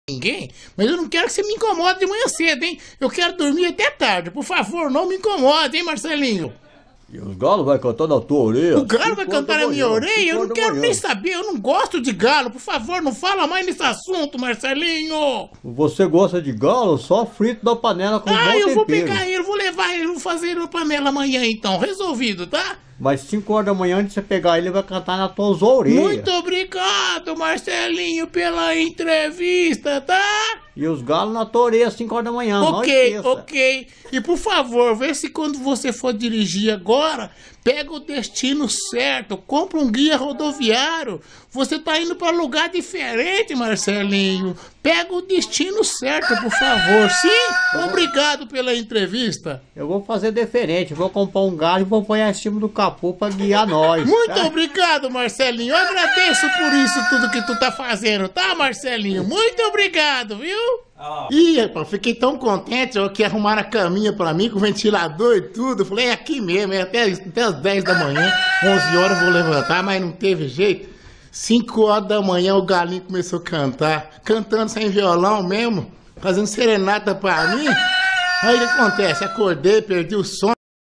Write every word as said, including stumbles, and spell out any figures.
ninguém, mas eu não quero que você me incomode de manhã cedo, hein? Eu quero dormir até tarde. Por favor, não me incomode, hein, Marcelinho? E os galos vai cantar na tua orelha? O galo vai cantar na minha orelha? Eu não quero nem saber, eu não gosto de galo. Por favor, não fala mais nesse assunto, Marcelinho. Você gosta de galo? Só frito da panela com Ah, bom eu tempero. vou pegar ele, vou levar ele, vou fazer ele na panela amanhã então. Resolvido, tá? Mas cinco horas da manhã, antes de você pegar ele, ele vai cantar nas tuas orelhas. Muito obrigado, Marcelinho, pela entrevista, tá? E os galos na tua orelha às cinco horas da manhã. Ok, ok. E por favor, vê se quando você for dirigir agora, pega o destino certo, compra um guia rodoviário. Você tá indo para lugar diferente, Marcelinho. Pega o destino certo, por favor. Sim? Obrigado pela entrevista. Eu vou fazer diferente. Vou comprar um galo e vou pôr em cima do capô pra guiar nós. Muito tá? obrigado, Marcelinho. Eu agradeço por isso tudo que tu tá fazendo, tá, Marcelinho? Muito obrigado, viu? Ah. Ih, rapaz, fiquei tão contente ó, que arrumaram a caminha pra mim, com ventilador e tudo. Eu falei, é aqui mesmo, é até, até as dez da manhã, onze horas eu vou levantar, mas não teve jeito. cinco horas da manhã o galinho começou a cantar, cantando sem violão mesmo, fazendo serenata pra mim. Aí o que acontece? Acordei, perdi o sono.